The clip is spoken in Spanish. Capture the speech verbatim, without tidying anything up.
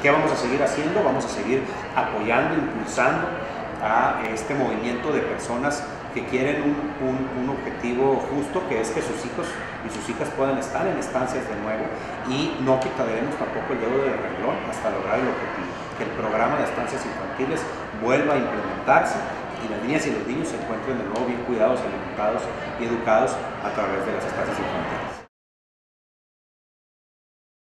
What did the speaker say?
¿Qué vamos a seguir haciendo? Vamos a seguir apoyando, impulsando a este movimiento de personas que quieren un, un, un objetivo justo, que es que sus hijos y sus hijas puedan estar en estancias de nuevo, y no quitaremos tampoco el dedo del renglón hasta lograr el objetivo, que el programa de estancias infantiles vuelva a implementarse y las niñas y los niños se encuentren de nuevo bien cuidados, alimentados y educados a través de las estancias infantiles.